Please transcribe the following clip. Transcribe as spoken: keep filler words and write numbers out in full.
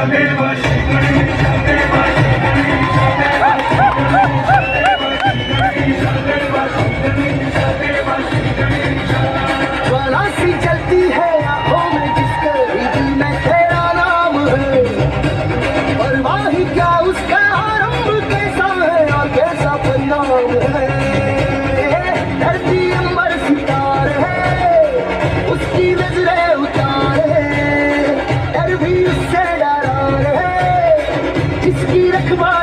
सी चलती है आंखों में जिसके दिल में तेरा नाम है, और वाही क्या उसका आरंभ कैसा है और कैसा परिणाम है। धरती अंबर सितार है, उसकी नजरें उतार है, डर भी उससे डरा है जिसकी रखवाली